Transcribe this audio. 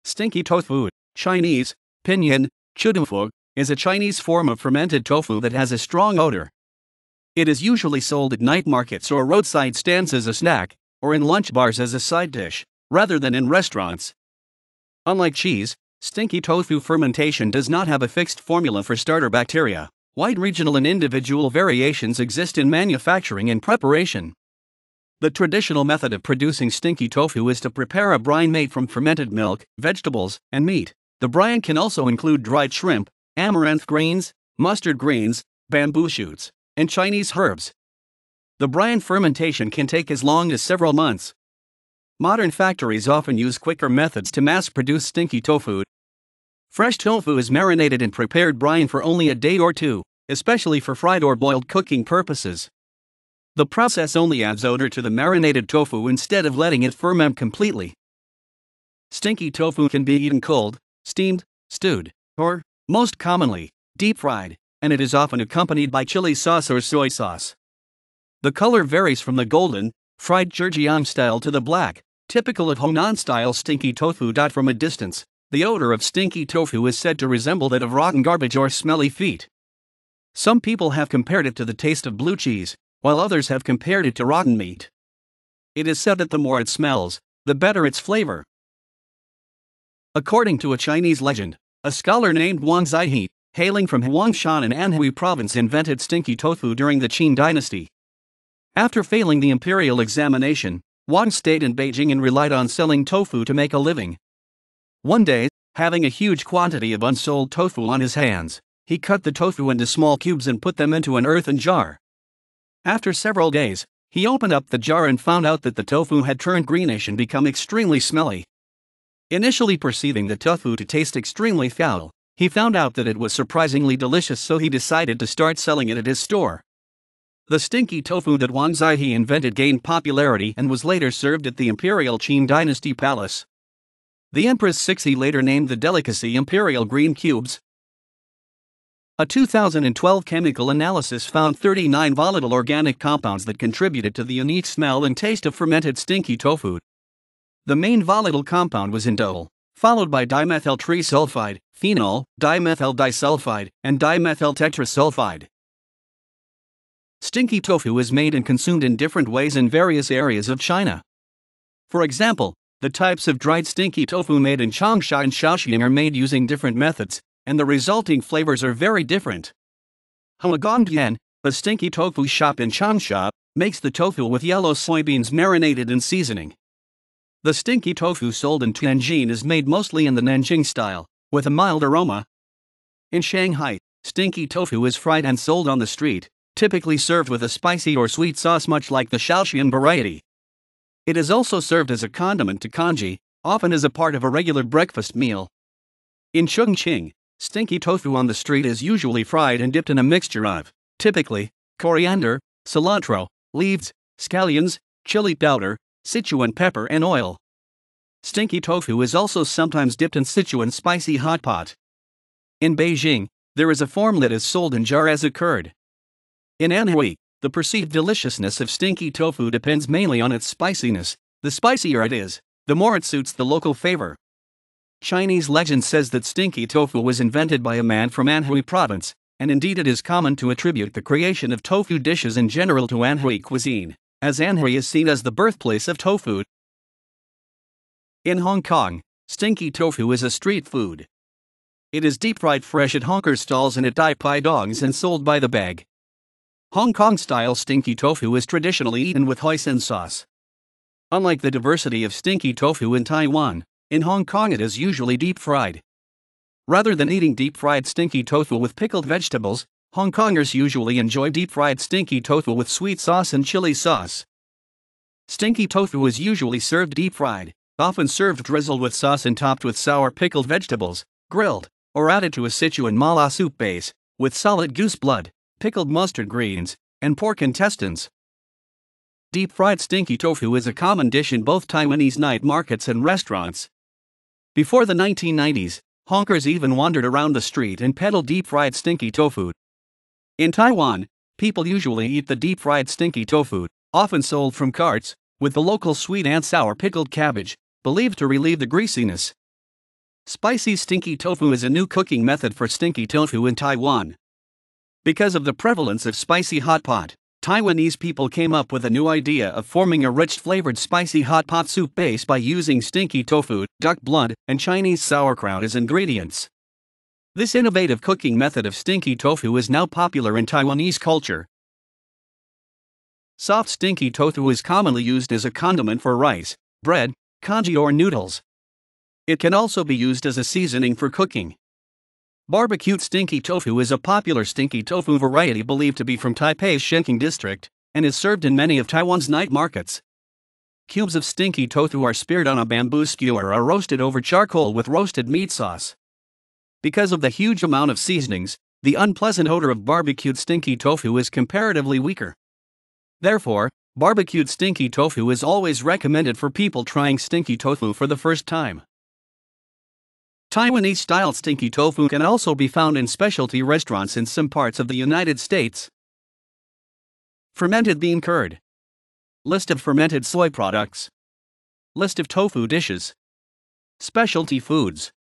Stinky tofu, Chinese, pinyin, chòudòufu, is a Chinese form of fermented tofu that has a strong odor. It is usually sold at night markets or roadside stands as a snack, or in lunch bars as a side dish, rather than in restaurants. Unlike cheese, stinky tofu fermentation does not have a fixed formula for starter bacteria. Wide regional and individual variations exist in manufacturing and preparation. The traditional method of producing stinky tofu is to prepare a brine made from fermented milk, vegetables, and meat. The brine can also include dried shrimp, amaranth grains, mustard grains, bamboo shoots, and Chinese herbs. The brine fermentation can take as long as several months. Modern factories often use quicker methods to mass-produce stinky tofu. Fresh tofu is marinated in prepared brine for only a day or two, especially for fried or boiled cooking purposes. The process only adds odor to the marinated tofu instead of letting it ferment completely. Stinky tofu can be eaten cold, steamed, stewed, or, most commonly, deep-fried, and it is often accompanied by chili sauce or soy sauce. The color varies from the golden, fried Zhejiang style to the black, typical of Hunan-style stinky tofu. From a distance, the odor of stinky tofu is said to resemble that of rotten garbage or smelly feet. Some people have compared it to the taste of blue cheese, while others have compared it to rotten meat. It is said that the more it smells, the better its flavor. According to a Chinese legend, a scholar named Wang Zaihe, hailing from Huangshan in Anhui province, invented stinky tofu during the Qin dynasty. After failing the imperial examination, Wang stayed in Beijing and relied on selling tofu to make a living. One day, having a huge quantity of unsold tofu on his hands, he cut the tofu into small cubes and put them into an earthen jar. After several days, he opened up the jar and found out that the tofu had turned greenish and become extremely smelly. Initially perceiving the tofu to taste extremely foul, he found out that it was surprisingly delicious, so he decided to start selling it at his store. The stinky tofu that Wang Zaihe invented gained popularity and was later served at the imperial Qin dynasty palace. The Empress Cixi later named the delicacy Imperial Green Cubes. A 2012 chemical analysis found 39 volatile organic compounds that contributed to the unique smell and taste of fermented stinky tofu. The main volatile compound was indole, followed by dimethyl trisulfide, phenol, dimethyl disulfide, and dimethyl tetrasulfide. Stinky tofu is made and consumed in different ways in various areas of China. For example, the types of dried stinky tofu made in Changsha and Shaoxing are made using different methods, and the resulting flavors are very different. Huagongdian, a stinky tofu shop in Changsha, makes the tofu with yellow soybeans marinated in seasoning. The stinky tofu sold in Tianjin is made mostly in the Nanjing style, with a mild aroma. In Shanghai, stinky tofu is fried and sold on the street, typically served with a spicy or sweet sauce much like the Shaoxian variety. It is also served as a condiment to congee, often as a part of a regular breakfast meal. In Chongqing, stinky tofu on the street is usually fried and dipped in a mixture of, typically, coriander, cilantro, leaves, scallions, chili powder, Sichuan pepper and oil. Stinky tofu is also sometimes dipped in Sichuan spicy hot pot. In Beijing, there is a form that is sold in jar as a curd. In Anhui, the perceived deliciousness of stinky tofu depends mainly on its spiciness. The spicier it is, the more it suits the local flavor. Chinese legend says that stinky tofu was invented by a man from Anhui province, and indeed it is common to attribute the creation of tofu dishes in general to Anhui cuisine, as Anhui is seen as the birthplace of tofu. In Hong Kong, stinky tofu is a street food. It is deep-fried fresh at hawker stalls and at Dai Pai Dongs and sold by the bag. Hong Kong-style stinky tofu is traditionally eaten with hoisin sauce. Unlike the diversity of stinky tofu in Taiwan, in Hong Kong it is usually deep-fried. Rather than eating deep-fried stinky tofu with pickled vegetables, Hong Kongers usually enjoy deep-fried stinky tofu with sweet sauce and chili sauce. Stinky tofu is usually served deep-fried, often served drizzled with sauce and topped with sour pickled vegetables, grilled, or added to a Sichuan mala soup base, with solid goose blood, pickled mustard greens, and pork intestines. Deep-fried stinky tofu is a common dish in both Taiwanese night markets and restaurants. Before the 1990s, hawkers even wandered around the street and peddled deep-fried stinky tofu. In Taiwan, people usually eat the deep-fried stinky tofu, often sold from carts, with the local sweet and sour pickled cabbage, believed to relieve the greasiness. Spicy stinky tofu is a new cooking method for stinky tofu in Taiwan. Because of the prevalence of spicy hot pot, Taiwanese people came up with a new idea of forming a rich flavored spicy hot pot soup base by using stinky tofu, duck blood, and Chinese sauerkraut as ingredients. This innovative cooking method of stinky tofu is now popular in Taiwanese culture. Soft stinky tofu is commonly used as a condiment for rice, bread, congee, or noodles. It can also be used as a seasoning for cooking. Barbecued stinky tofu is a popular stinky tofu variety believed to be from Taipei's Shenking district, and is served in many of Taiwan's night markets. Cubes of stinky tofu are speared on a bamboo skewer or roasted over charcoal with roasted meat sauce. Because of the huge amount of seasonings, the unpleasant odor of barbecued stinky tofu is comparatively weaker. Therefore, barbecued stinky tofu is always recommended for people trying stinky tofu for the first time. Taiwanese-style stinky tofu can also be found in specialty restaurants in some parts of the United States. Fermented bean curd. List of fermented soy products. List of tofu dishes. Specialty foods.